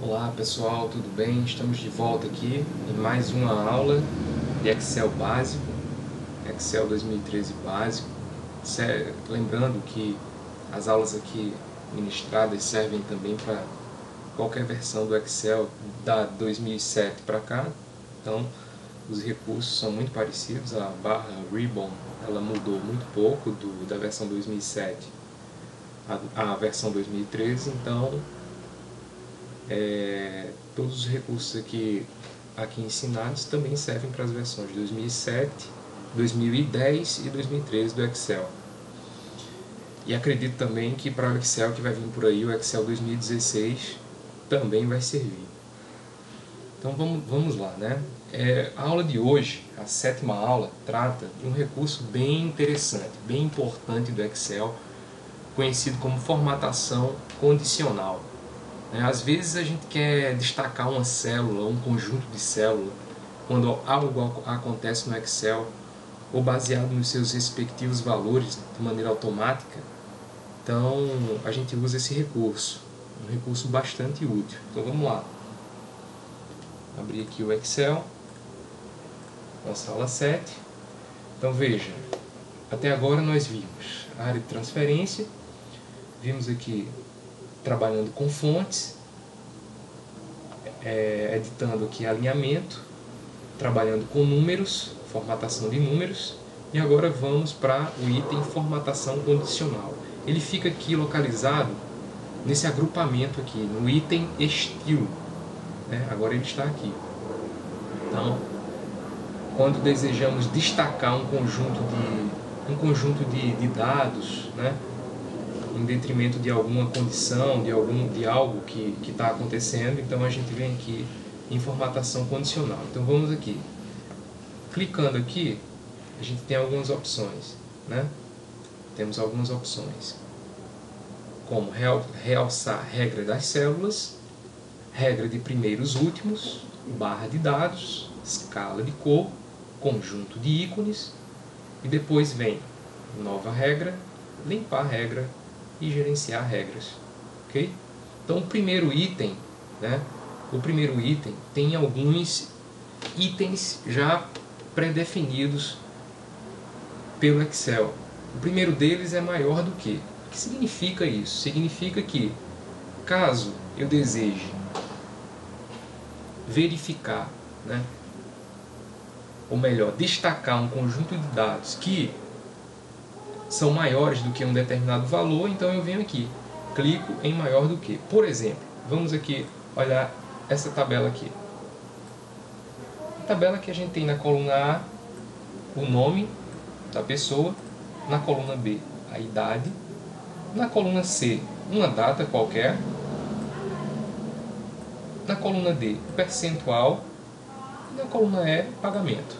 Olá pessoal, tudo bem? Estamos de volta aqui em mais uma aula de Excel básico, Excel 2013 básico. Lembrando que as aulas aqui ministradas servem também para qualquer versão do Excel da 2007 para cá. Então os recursos são muito parecidos, a barra Ribbon ela mudou muito pouco da versão 2007 à versão 2013, então todos os recursos aqui ensinados também servem para as versões de 2007, 2010 e 2013 do Excel. E acredito também que para o Excel que vai vir por aí, o Excel 2016, também vai servir. Então vamos lá, né? A aula de hoje, a 7ª aula, trata de um recurso bem interessante, bem importante do Excel, conhecido como formatação condicional. Às vezes a gente quer destacar uma célula, um conjunto de células, quando algo acontece no Excel, ou baseado nos seus respectivos valores de maneira automática. Então a gente usa esse recurso, um recurso bastante útil. Então vamos lá. Abrir aqui o Excel, nossa aula 7. Então veja, até agora nós vimos a área de transferência, vimos aqui trabalhando com fontes, editando aqui alinhamento, trabalhando com números, formatação de números, e agora vamos para o item formatação condicional. Ele fica aqui localizado nesse agrupamento aqui, no item estilo. Agora ele está aqui. Então, quando desejamos destacar um conjunto de dados, em detrimento de alguma condição, de algo que está acontecendo, então a gente vem aqui em formatação condicional. Então vamos aqui. Clicando aqui, a gente tem algumas opções. Temos algumas opções, como realçar regra das células, regra de primeiros últimos, barra de dados, escala de cor, conjunto de ícones, e depois vem nova regra, limpar regra e gerenciar regras. Ok? Então o primeiro item tem alguns itens já pré-definidos pelo Excel. O primeiro deles é maior do que. O que significa isso? Significa que, caso eu deseje verificar, ou melhor, destacar um conjunto de dados que são maiores do que um determinado valor, então eu venho aqui, clico em maior do que. Por exemplo, vamos aqui olhar essa tabela aqui. A tabela que a gente tem na coluna A, o nome da pessoa, na coluna B, a idade, na coluna C, uma data qualquer, na coluna D, o percentual, e na coluna E, pagamento.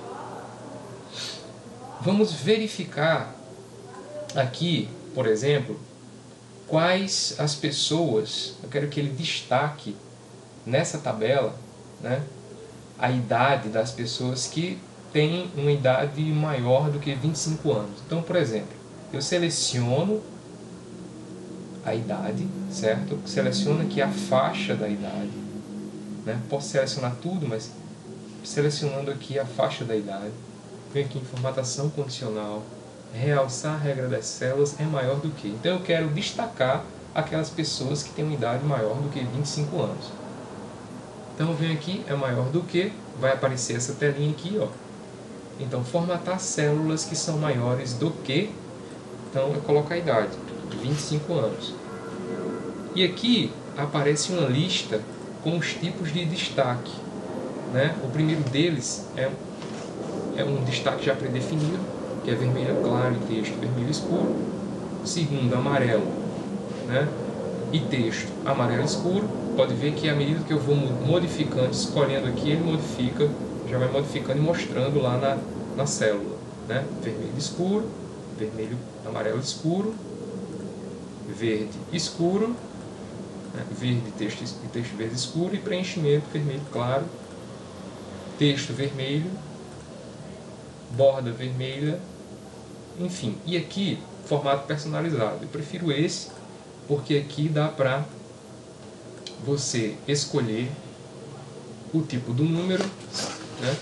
Vamos verificar aqui, por exemplo, quais as pessoas, eu quero que ele destaque nessa tabela, a idade das pessoas que têm uma idade maior do que 25 anos. Então, por exemplo, eu seleciono a idade, certo? Eu seleciono aqui a faixa da idade. Posso selecionar tudo, mas selecionando aqui a faixa da idade, venho aqui em formatação condicional, realçar a regra das células é maior do que. Então eu quero destacar aquelas pessoas que têm uma idade maior do que 25 anos. Então eu venho aqui, é maior do que, vai aparecer essa telinha aqui, ó. Então formatar células que são maiores do que, então eu coloco a idade, 25 anos. E aqui aparece uma lista com os tipos de destaque. O primeiro deles é um destaque já predefinido, que é vermelho claro e texto vermelho escuro. O segundo, amarelo, e texto amarelo escuro. Pode ver que à medida que eu vou modificando, escolhendo aqui, ele modifica, já vai modificando e mostrando lá na célula. Vermelho escuro, amarelo escuro, verde escuro, verde e texto verde escuro, e preenchimento vermelho claro, texto vermelho, borda vermelha, enfim. E aqui, formato personalizado. Eu prefiro esse, porque aqui dá para você escolher o tipo do número, né?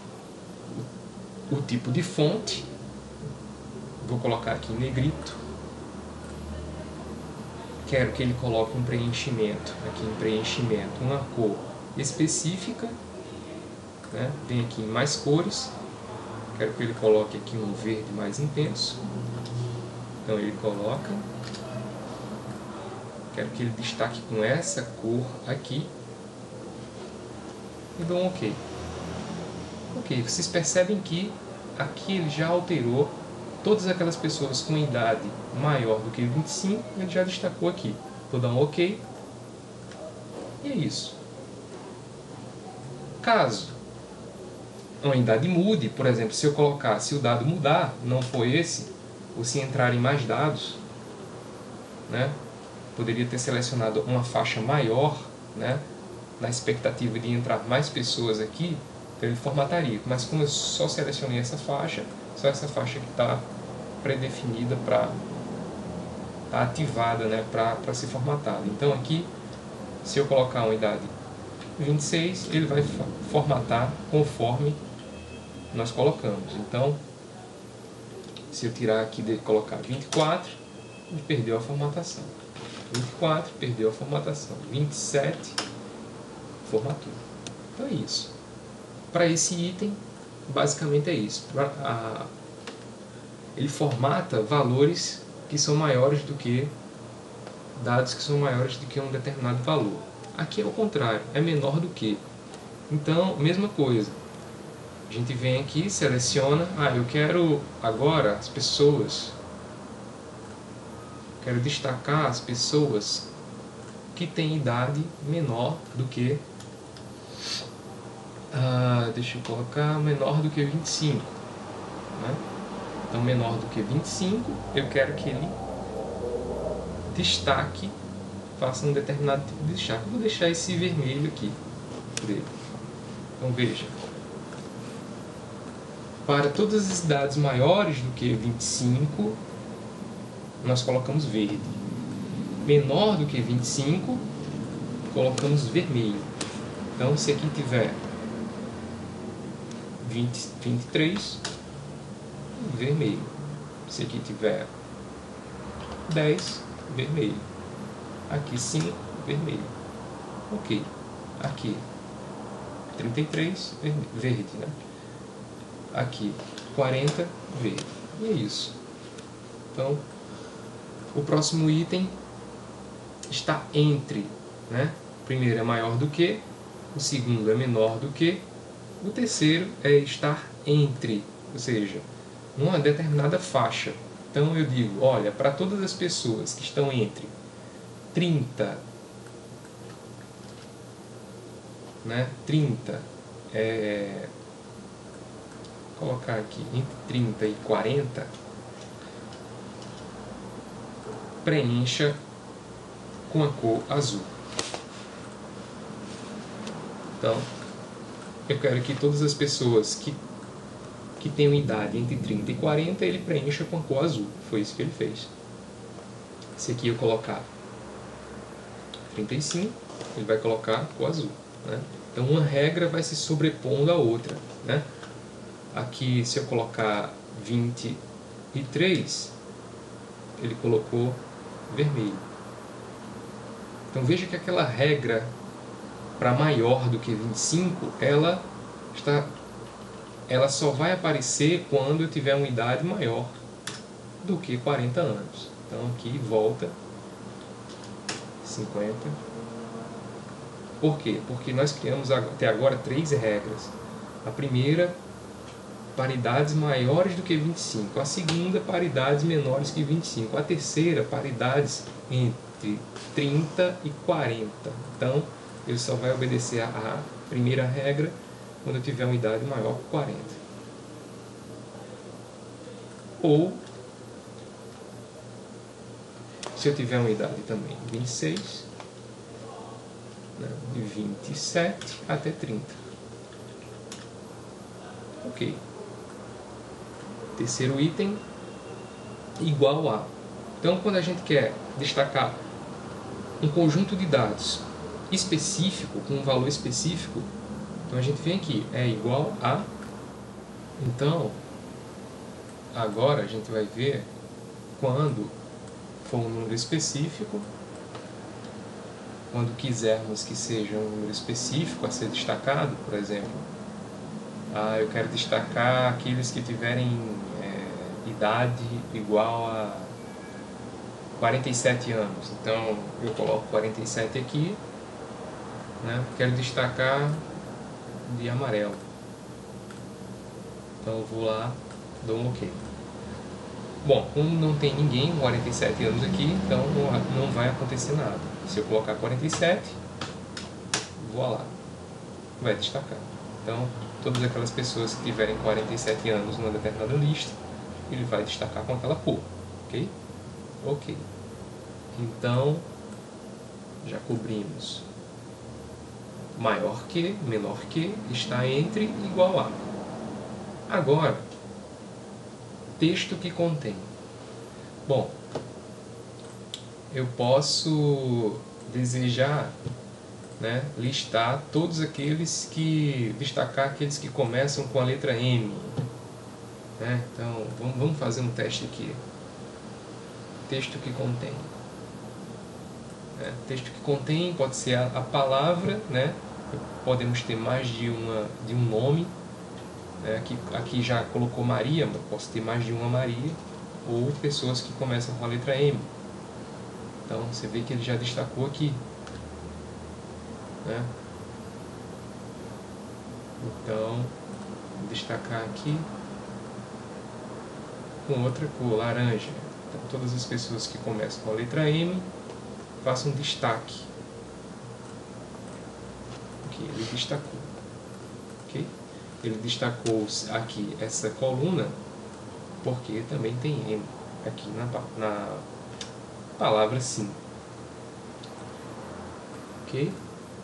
O tipo de fonte, vou colocar aqui em negrito. Quero que ele coloque um preenchimento, aqui em preenchimento, uma cor específica, né? Vem aqui em mais cores, quero que ele coloque aqui um verde mais intenso, então ele coloca, quero que ele destaque com essa cor aqui, e dou um OK. Ok, vocês percebem que aqui ele já alterou todas aquelas pessoas com idade maior do que 25, ele já destacou aqui. Vou dar um OK. E é isso. Caso uma idade mude, por exemplo, se eu colocar, se o dado mudar, não for esse, ou se entrarem mais dados, né, poderia ter selecionado uma faixa maior, né, na expectativa de entrar mais pessoas aqui, então ele formataria. Mas como eu só selecionei essa faixa, só essa faixa que está predefinida para tá ativada, né, para ser formatada. Então aqui, se eu colocar uma idade 26, ele vai formatar conforme nós colocamos. Então, se eu tirar aqui e colocar 24, ele perdeu a formatação. 24, perdeu a formatação. 27, formatou. Então é isso. Para esse item, basicamente é isso. Ele formata valores que são maiores do que dados que são maiores do que um determinado valor. Aqui é o contrário, é menor do que. Então, mesma coisa. A gente vem aqui, seleciona, eu quero agora as pessoas, quero destacar as pessoas que têm idade menor do que deixa eu colocar menor do que 25, né? Então menor do que 25, eu quero que ele destaque, faça um determinado tipo de destaque. Vou deixar esse vermelho aqui dele. Então veja, para todas as idades maiores do que 25, nós colocamos verde. Menor do que 25, colocamos vermelho. Então se aqui tiver 23, vermelho. Se aqui tiver 10, vermelho. Aqui 5, vermelho. Ok. Aqui 33, verde, né? Aqui 40, verde. E é isso. Então, o próximo item está entre, né? O primeiro é maior do que, o segundo é menor do que, o terceiro é estar entre, ou seja, numa determinada faixa. Então eu digo, olha, para todas as pessoas que estão entre 30, né, 30, colocar aqui, entre 30 e 40, preencha com a cor azul. Então, eu quero que todas as pessoas que tenham idade entre 30 e 40, ele preencha com a cor azul. Foi isso que ele fez. Se aqui eu colocar 35, ele vai colocar a cor azul, né? Então uma regra vai se sobrepondo à outra, né? Aqui, se eu colocar 23, ele colocou vermelho. Então veja que aquela regra para maior do que 25, ela só vai aparecer quando eu tiver uma idade maior do que 40 anos. Então aqui volta 50. Por quê? Porque nós criamos até agora 3 regras. A primeira, paridades maiores do que 25. A segunda, paridades menores que 25. A terceira, paridades entre 30 e 40. Então, ele só vai obedecer a primeira regra quando eu tiver uma idade maior que 40. Ou, se eu tiver uma idade também 26, né, de 27 até 30. Ok. Terceiro item, igual a. Então, quando a gente quer destacar um conjunto de dados específico, com um valor específico, então a gente vem aqui, é igual a... Então, agora a gente vai ver quando for um número específico, quando quisermos que seja um número específico a ser destacado, por exemplo, eu quero destacar aqueles que tiverem idade igual a 47 anos. Então eu coloco 47 aqui, né? Quero destacar de amarelo. Então eu vou lá, dou um OK. Bom, como não tem ninguém com 47 anos aqui, então não vai acontecer nada. Se eu colocar 47, vou lá, vai destacar. Então, todas aquelas pessoas que tiverem 47 anos numa determinada lista, ele vai destacar com aquela cor, ok? Ok. Então, já cobrimos maior que, menor que, está entre, igual a. Agora, texto que contém. Bom, eu posso desejar, né, listar todos aqueles que... destacar aqueles que começam com a letra M. Né? Então, vamos fazer um teste aqui. Texto que contém. Texto que contém pode ser a palavra, né? Podemos ter mais de um nome. Aqui já colocou Maria, mas posso ter mais de uma Maria, ou pessoas que começam com a letra M. Então você vê que ele já destacou aqui, né? Então vou destacar aqui com outra cor, laranja. Então todas as pessoas que começam com a letra M, façam destaque. Aqui ele destacou, ok? Ele destacou aqui essa coluna porque também tem M aqui na palavra sim. Ok?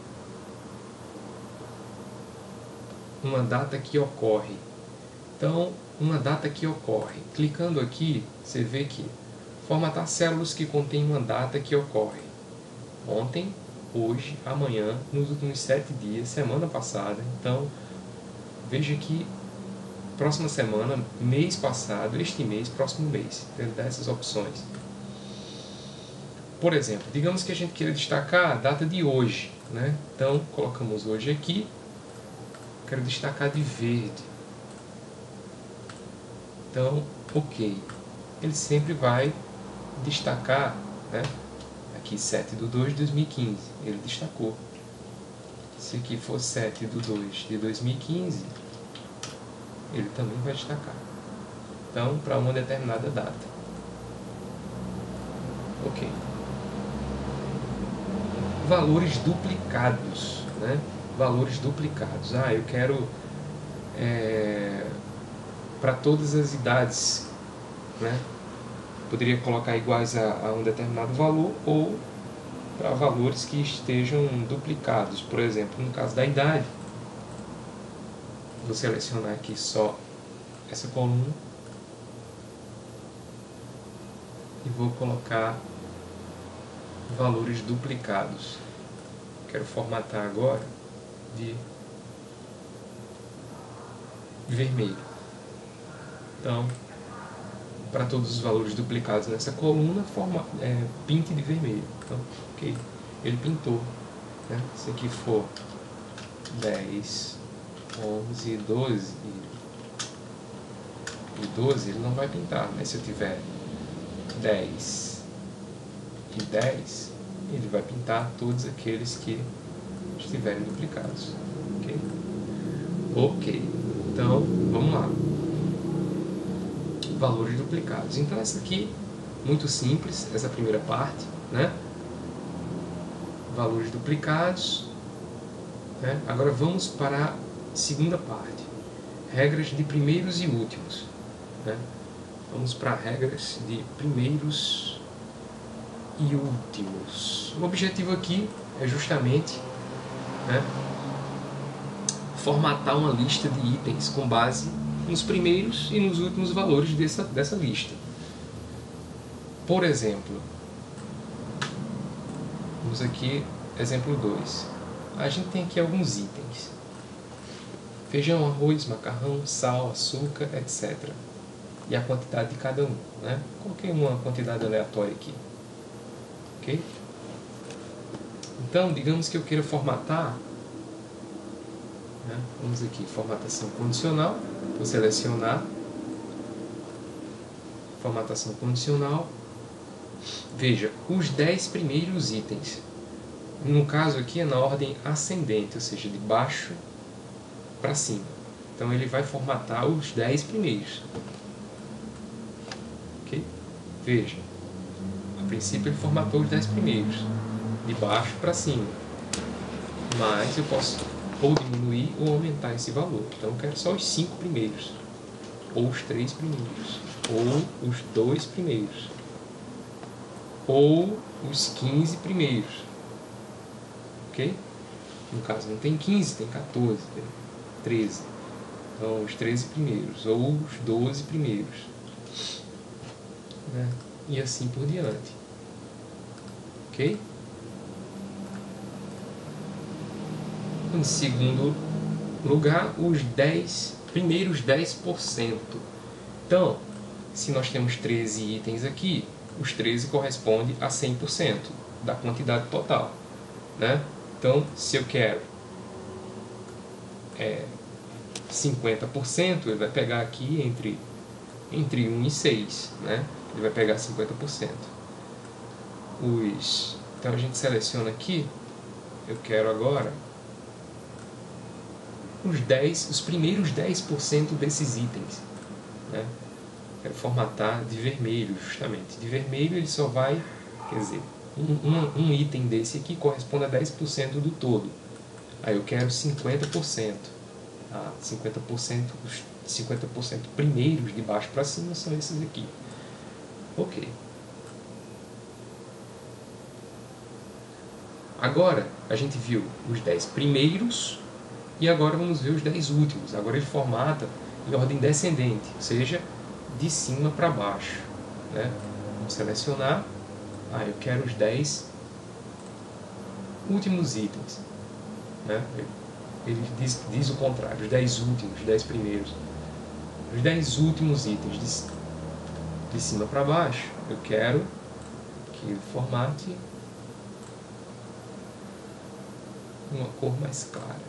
Uma data que ocorre. Então, uma data que ocorre. Clicando aqui, você vê que formatar células que contêm uma data que ocorre. Ontem, hoje, amanhã, nos últimos 7 dias, semana passada. Então, veja que próxima semana, mês passado, este mês, próximo mês. Ele dá essas opções. Por exemplo, digamos que a gente queira destacar a data de hoje, né? Então, colocamos hoje aqui. Quero destacar de verde. Então, OK. Ele sempre vai destacar, né? Aqui 7/2/2015. Ele destacou. Se aqui for 7/2/2015, ele também vai destacar. Então, para uma determinada data. Ok. Valores duplicados, né? Valores duplicados. Eu quero para todas as idades, né? Poderia colocar iguais a um determinado valor ou para valores que estejam duplicados. Por exemplo, no caso da idade, vou selecionar aqui só essa coluna e vou colocar valores duplicados. Quero formatar agora de vermelho. Então, para todos os valores duplicados nessa coluna, pinte de vermelho. Então, ok, ele pintou, né? Se aqui for 10, 11, 12 e 12, ele não vai pintar, mas se eu tiver 10 e 10, ele vai pintar todos aqueles que estiverem duplicados. Ok? Ok, então vamos lá. Valores duplicados. Então essa aqui, muito simples, essa primeira parte, né? Valores duplicados, né? Agora vamos para a segunda parte, regras de primeiros e últimos, né? Vamos para regras de primeiros e últimos. O objetivo aqui é justamente, né, formatar uma lista de itens com base nos primeiros e nos últimos valores dessa lista. Por exemplo, vamos aqui exemplo 2. A gente tem aqui alguns itens. Feijão, arroz, macarrão, sal, açúcar, etc. E a quantidade de cada um, né? Coloquei uma quantidade aleatória aqui. Ok? Então, digamos que eu queira formatar, né? Vamos aqui, formatação condicional. Vou selecionar. Formatação condicional. Veja, os 10 primeiros itens. No caso aqui é na ordem ascendente, ou seja, de baixo para cima. Então ele vai formatar os 10 primeiros. Ok? Veja, a princípio ele formatou os 10 primeiros, de baixo para cima. Mas eu posso ou diminuir ou aumentar esse valor. Então eu quero só os 5 primeiros, ou os 3 primeiros, ou os 2 primeiros, ou os 15 primeiros. Ok? No caso não tem 15, tem 14, tem 13. Então os 13 primeiros, ou os 12 primeiros, né? E assim por diante. Ok? Em segundo lugar, os primeiros 10%. Então, se nós temos 13 itens aqui, os 13 correspondem a 100% da quantidade total, né? Então, se eu quero 50%, ele vai pegar aqui entre 1 e 6, né? Ele vai pegar 50%. Então a gente seleciona aqui, eu quero agora os primeiros 10% desses itens, né? Quero formatar de vermelho, justamente. De vermelho ele só vai, quer dizer, um item desse aqui corresponde a 10% do todo. Aí eu quero 50%. 50%, os 50% primeiros de baixo para cima são esses aqui. Ok. Agora a gente viu os 10 primeiros e agora vamos ver os 10 últimos. Agora ele formata em ordem descendente, ou seja, de cima para baixo, né? Vamos selecionar. Eu quero os 10 últimos itens, né? Ele diz o contrário, os 10 últimos, os 10 primeiros. Os 10 últimos itens de cima para baixo, eu quero que ele formate uma cor mais clara.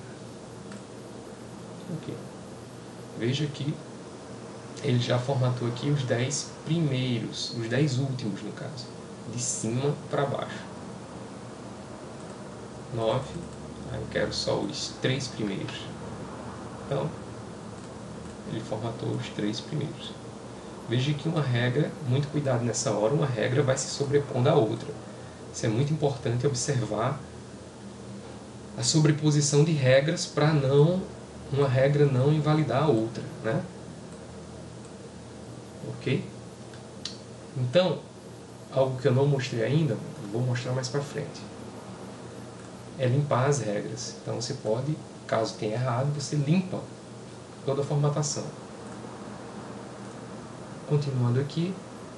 Ok. Veja que ele já formatou aqui os 10 primeiros, os 10 últimos no caso, de cima para baixo. 9, eu quero só os 3 primeiros. Então, ele formatou os 3 primeiros. Veja que uma regra, muito cuidado nessa hora, uma regra vai se sobrepondo à outra. Isso é muito importante observar a sobreposição de regras para uma regra não invalidar a outra, né? Ok? Então, algo que eu não mostrei ainda, vou mostrar mais para frente, é limpar as regras. Então você pode, caso tenha errado, você limpa toda a formatação. Continuando aqui.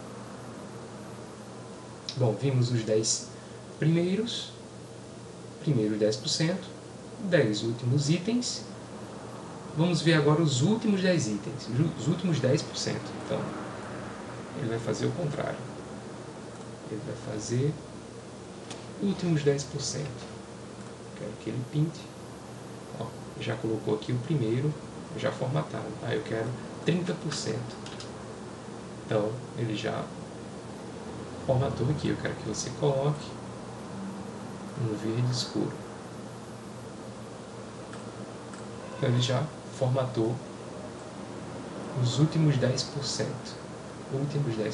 Bom, vimos os 10 primeiros 10%, 10 últimos itens. Vamos ver agora os últimos 10 itens, os últimos 10%. Então, ele vai fazer o contrário. Ele vai fazer últimos 10%. Quero que ele pinte. Ó, já colocou aqui o primeiro, já formatado. Eu quero 30%. Então, ele já formatou aqui. Eu quero que você coloque um verde escuro. Então, ele já formatou os últimos 10%. Últimos 10%.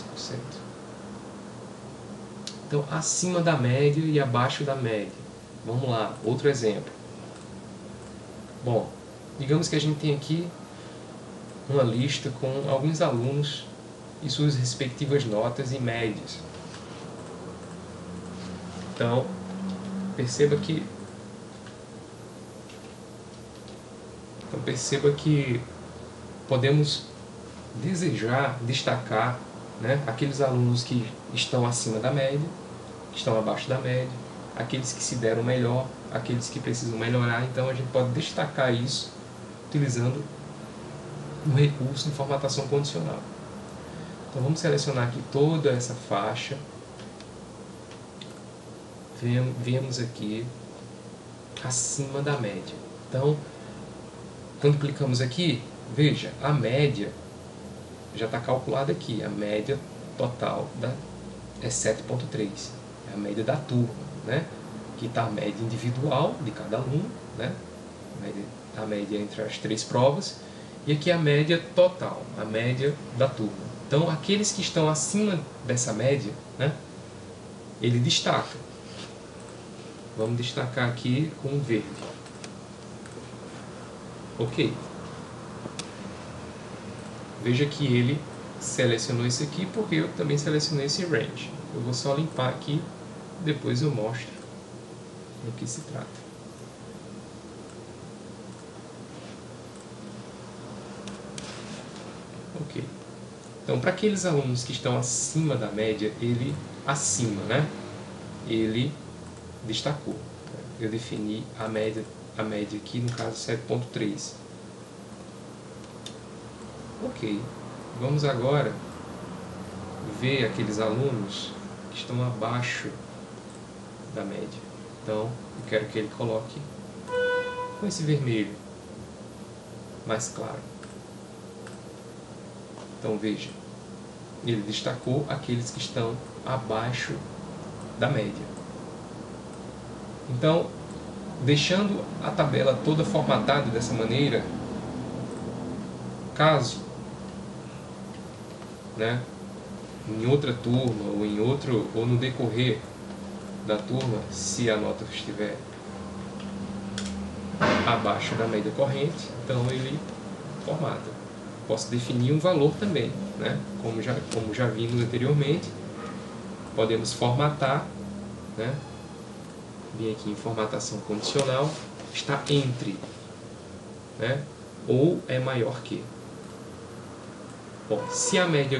Então, acima da média e abaixo da média. Vamos lá, outro exemplo. Bom, digamos que a gente tem aqui uma lista com alguns alunos e suas respectivas notas e médias. Então, perceba que podemos destacar, né, aqueles alunos que estão acima da média, que estão abaixo da média, aqueles que se deram melhor, aqueles que precisam melhorar. Então a gente pode destacar isso utilizando um recurso de formatação condicional. Então vamos selecionar aqui toda essa faixa. Vemos aqui acima da média. Então, quando clicamos aqui, veja, a média já está calculada aqui. A média total é 7,3. É a média da turma, né? Aqui está a média individual de cada aluno, né? A média entre as 3 provas. E aqui a média total, a média da turma. Então, aqueles que estão acima dessa média, né? Ele destaca. Vamos destacar aqui com verde. Ok. Veja que ele selecionou isso aqui porque eu também selecionei esse range. Eu vou só limpar aqui, depois eu mostro do que se trata. Ok. Então, para aqueles alunos que estão acima da média, ele destacou. Eu defini a média aqui, no caso 7,3. Ok, vamos agora ver aqueles alunos que estão abaixo da média. Então, eu quero que ele coloque com esse vermelho mais claro. Então veja, ele destacou aqueles que estão abaixo da média. Então, deixando a tabela toda formatada dessa maneira, caso, né, em outra turma ou no decorrer da turma, se a nota estiver abaixo da média corrente, então ele formata. Posso definir um valor também, né, como já vimos anteriormente, podemos formatar, né, vem aqui em formatação condicional, está entre, né, ou é maior que. Bom, se a média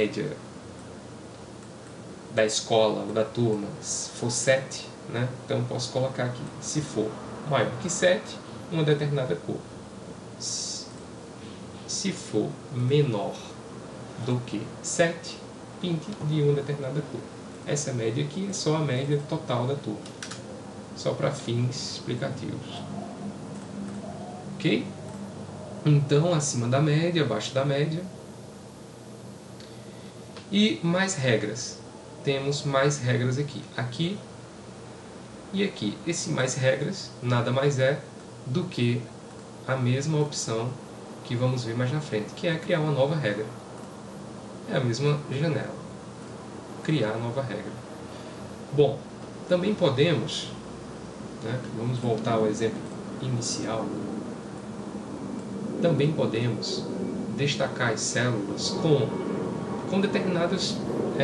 da escola ou da turma for 7, né, então eu posso colocar aqui, se for maior que 7, uma determinada cor. Se for menor do que 7, pinte de uma determinada cor. Essa média aqui é só a média total da turma, só para fins explicativos. Ok? Então, acima da média, abaixo da média. E mais regras. Temos mais regras aqui. Aqui e aqui. Esse mais regras nada mais é do que a mesma opção que vamos ver mais na frente, que é criar uma nova regra. É a mesma janela. Criar nova regra. Bom, também podemos, né, vamos voltar ao exemplo inicial, também podemos destacar as células com determinadas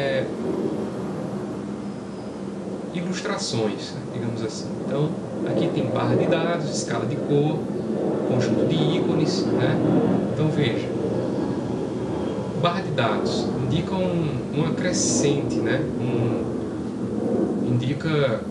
ilustrações, digamos assim. Então, aqui tem barra de dados, escala de cor, conjunto de ícones, né? Então veja, barra de dados indica uma crescente, né? Indica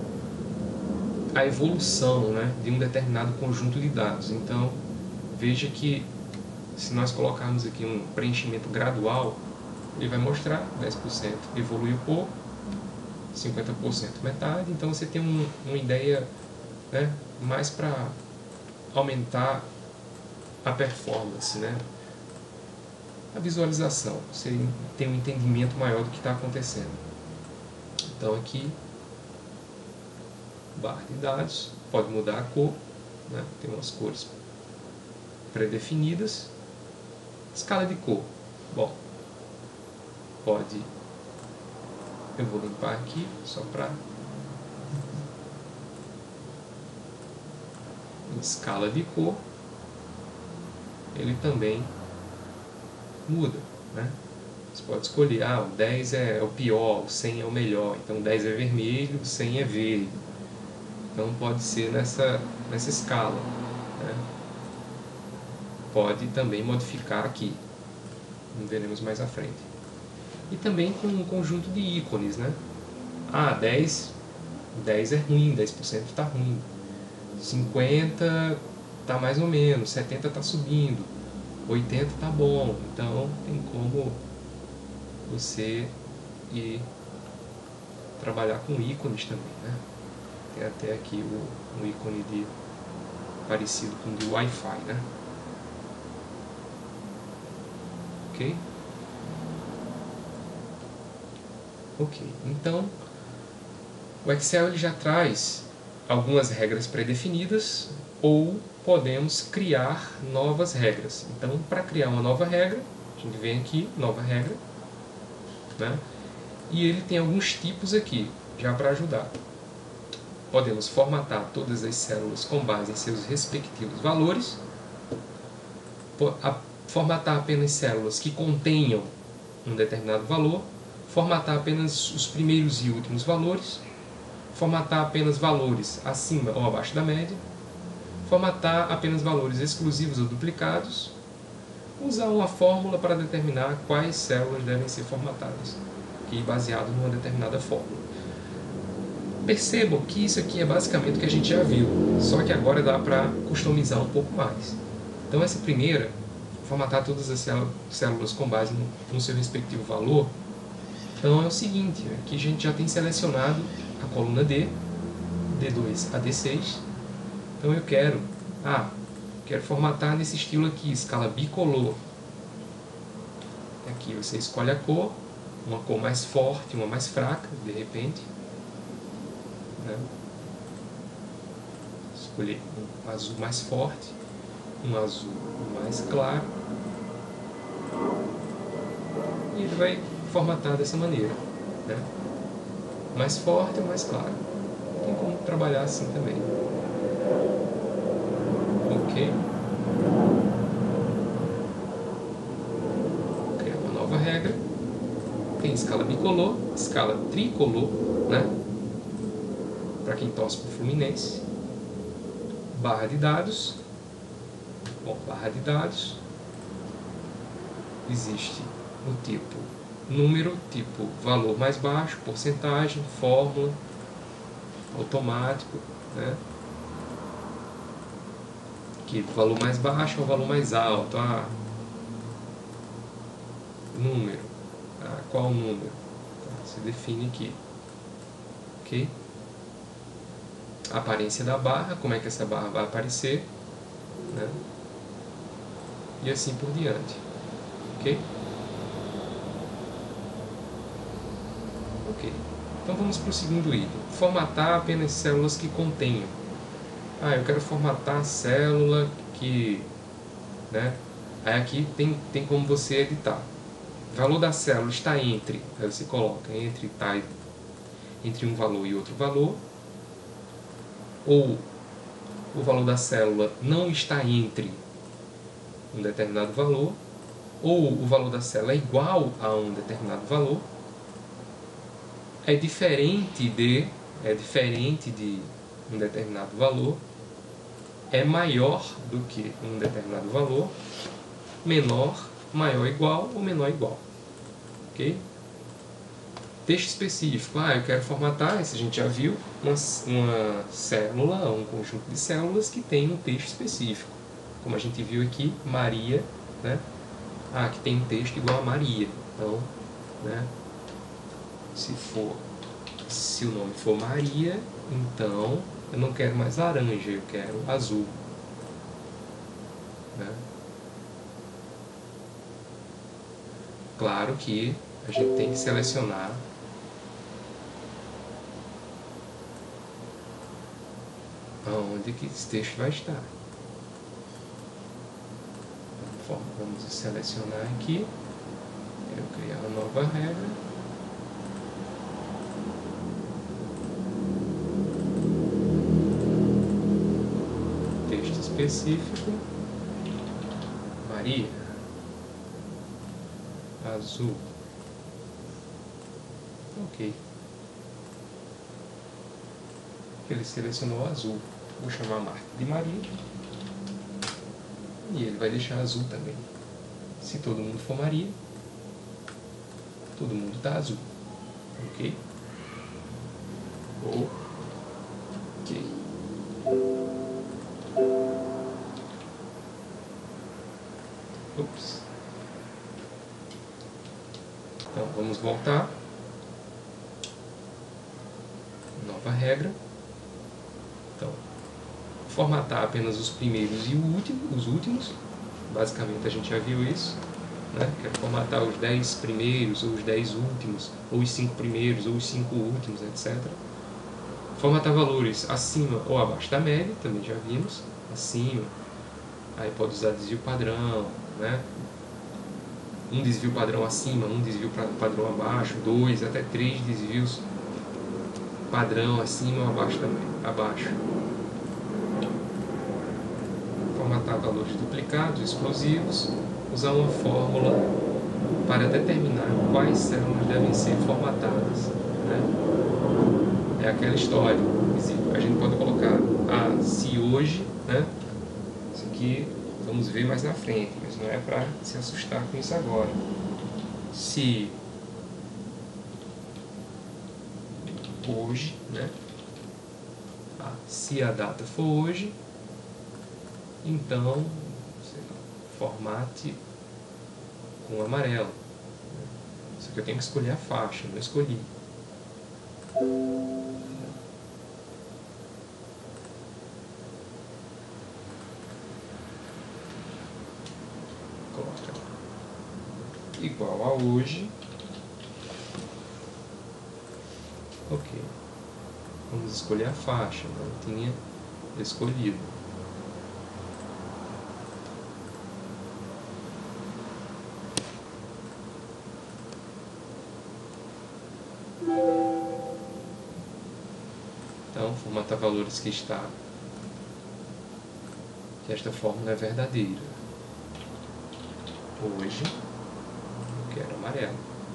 a evolução, né, de um determinado conjunto de dados. Então veja que se nós colocarmos aqui um preenchimento gradual, ele vai mostrar 10% evoluiu pouco, 50% metade. Então você tem uma ideia, né, mais para aumentar a performance, né, a visualização, você tem um entendimento maior do que está acontecendo. Então aqui, barra de dados, pode mudar a cor, né, tem umas cores pré-definidas. Escala de cor, bom, pode, eu vou limpar aqui só para escala de cor, ele também muda, né? Você pode escolher, o 10 é o pior, o 100 é o melhor, então 10 é vermelho, 100 é verde. Então pode ser nessa escala, né? Pode também modificar aqui, veremos mais à frente. E também com um conjunto de ícones, né? 10 10 é ruim, 10% está ruim. 50 está mais ou menos, 70 está subindo, 80 está bom. Então tem como você ir trabalhar com ícones também, né? Tem até aqui um ícone parecido com o de Wi-Fi, né? Ok? Ok, então o Excel ele já traz algumas regras pré-definidas ou podemos criar novas regras. Então, para criar uma nova regra, a gente vem aqui, nova regra, né? E ele tem alguns tipos aqui, já para ajudar. Podemos formatar todas as células com base em seus respectivos valores, formatar apenas células que contenham um determinado valor, formatar apenas os primeiros e últimos valores, formatar apenas valores acima ou abaixo da média, formatar apenas valores exclusivos ou duplicados, usar uma fórmula para determinar quais células devem ser formatadas, e baseado numa determinada fórmula. Percebam que isso aqui é basicamente o que a gente já viu, só que agora dá para customizar um pouco mais. Então essa primeira, formatar todas as células com base no seu respectivo valor, então é o seguinte, aqui a gente já tem selecionado a coluna D, D2 a D6, então eu quero formatar nesse estilo aqui, escala bicolor. Aqui você escolhe a cor, uma cor mais forte, uma mais fraca, de repente, né? Escolher um azul mais forte, um azul mais claro, e ele vai formatar dessa maneira, né? Mais forte ou mais claro. Tem como trabalhar assim também. Ok. Criar uma nova regra. Tem escala bicolor, escala tricolor, né? Para quem torce para o Fluminense. Barra de dados. Bom, barra de dados. Existe o tipo número, tipo valor mais baixo, porcentagem, fórmula, automático, né? Aqui, valor mais baixo ou valor mais alto. Número. Qual número? Você define aqui. Ok? A aparência da barra, como é que essa barra vai aparecer, né? E assim por diante. Ok? Ok. Então vamos para o segundo item. Formatar apenas células que contenham. Eu quero formatar a célula que... né? Aí aqui tem como você editar. O valor da célula está entre... Aí você coloca entre um valor e outro valor. Ou o valor da célula não está entre um determinado valor. Ou o valor da célula é igual a um determinado valor. É diferente de um determinado valor, é maior do que um determinado valor, menor, maior igual ou menor igual. Ok? Texto específico. Eu quero formatar, esse a gente já viu, uma célula, um conjunto de células que tem um texto específico. Como a gente viu aqui, Maria, né? Que tem um texto igual a Maria. Então, né? Se o nome for Maria, então eu não quero mais laranja, eu quero azul, né? Claro que a gente tem que selecionar aonde que esse texto vai estar. Vamos selecionar aqui, quero criar uma nova regra. Específico, Maria, azul, ok. Ele selecionou azul, vou chamar a marca de Maria e ele vai deixar azul também. Se todo mundo for Maria, todo mundo está azul, ok? Ou Ups. Então, vamos voltar. Nova regra. Então, formatar apenas os primeiros e os últimos. Basicamente, a gente já viu isso. Né? Quero formatar os 10 primeiros, ou os 10 últimos, ou os 5 primeiros, ou os 5 últimos, etc. Formatar valores acima ou abaixo da média, também já vimos. Acima, aí pode usar desvio padrão, né? Um desvio padrão acima, um desvio padrão abaixo, 2 até 3 desvios padrão acima ou abaixo também. Abaixo. Formatar valores duplicados, explosivos, usar uma fórmula para determinar quais células devem ser formatadas. Né? É aquela história. A gente pode colocar se hoje, né? Isso aqui vamos ver mais na frente, mas não é para se assustar com isso agora. Se hoje, né? Se a data for hoje, então formate com amarelo. Só que eu tenho que escolher a faixa, não escolhi. Coloca igual a hoje. Ok. Vamos escolher a faixa, não tinha escolhido. Então, formatar valores que esta fórmula é verdadeira. Hoje, eu quero amarelo.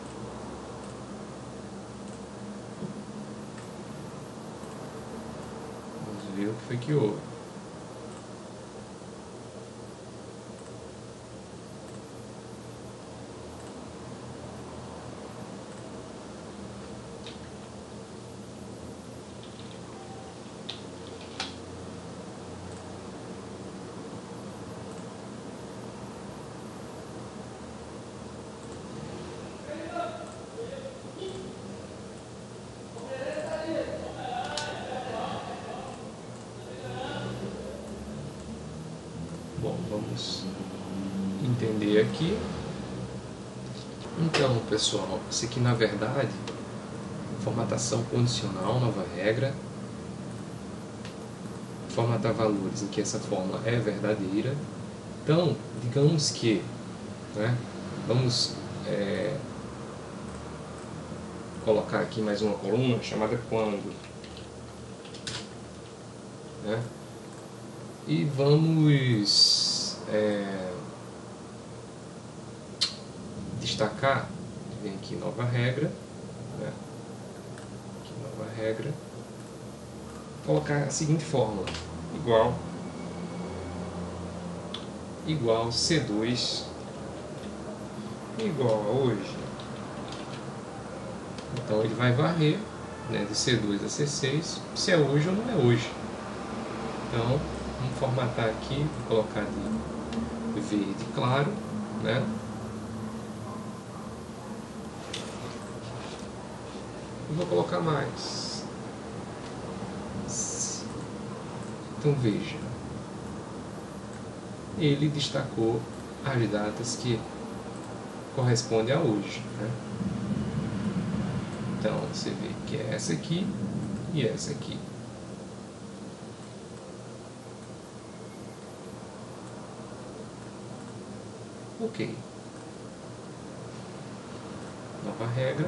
Vamos ver o que foi que houve. Bom, vamos entender aqui. Então, pessoal, isso aqui na verdade, formatação condicional, nova regra, formatar valores em que essa fórmula é verdadeira. Então, digamos que, né, vamos colocar aqui mais uma coluna chamada quando, né? E vamos destacar, vem aqui nova regra, né? Aqui nova regra, colocar a seguinte fórmula, igual C2 igual a hoje. Então ele vai varrer, né, de C2 a C6, se é hoje ou não é hoje. Então, vamos formatar aqui, vou colocar de verde claro, né? E vou colocar mais. Então veja, ele destacou as datas que correspondem a hoje, né? Então você vê que é essa aqui e essa aqui. Ok. Nova regra.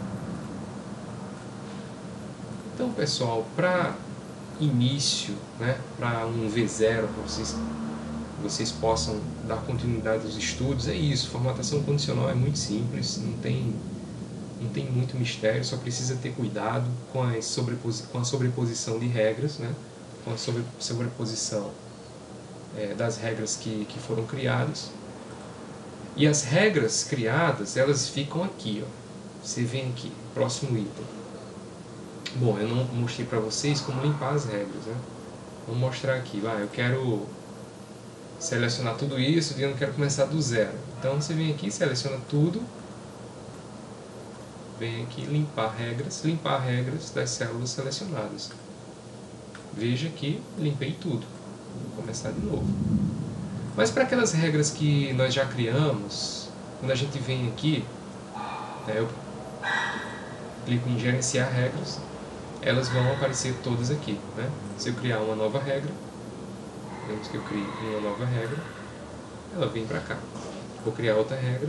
Então, pessoal, para início, né, para um V0, para vocês possam dar continuidade aos estudos, é isso. Formatação condicional é muito simples, não tem muito mistério, só precisa ter cuidado com a sobreposição de regras, né, com a sobreposição das regras que foram criadas. E as regras criadas, elas ficam aqui, ó. Você vem aqui, próximo item. Bom, eu não mostrei para vocês como limpar as regras, né? Vou mostrar aqui, eu quero selecionar tudo isso e eu não quero começar do zero. Então você vem aqui, seleciona tudo, vem aqui limpar regras das células selecionadas. Veja que limpei tudo. Vou começar de novo. Mas para aquelas regras que nós já criamos, quando a gente vem aqui, eu clico em gerenciar regras, elas vão aparecer todas aqui. Né? Se eu criar uma nova regra, digamos que eu crie uma nova regra, ela vem para cá. Vou criar outra regra,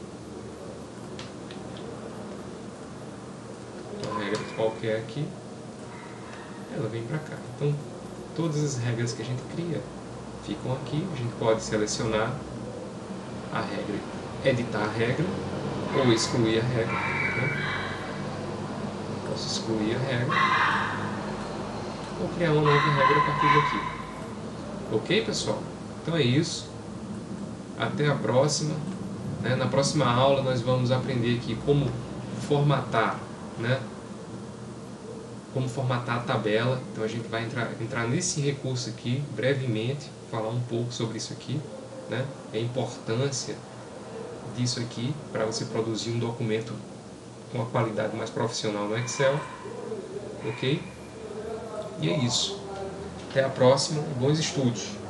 uma regra qualquer aqui, ela vem para cá. Então, todas as regras que a gente cria ficam aqui. A gente pode selecionar a regra, editar a regra ou excluir a regra. Né? Posso excluir a regra ou criar uma nova regra a partir daqui. Ok, pessoal? Então é isso. Até a próxima. Né? Na próxima aula nós vamos aprender aqui como formatar, né? Como formatar a tabela. Então a gente vai entrar nesse recurso aqui brevemente, falar um pouco sobre isso aqui, né? A importância disso aqui para você produzir um documento com uma qualidade mais profissional no Excel. Ok? E é isso. Até a próxima e bons estudos!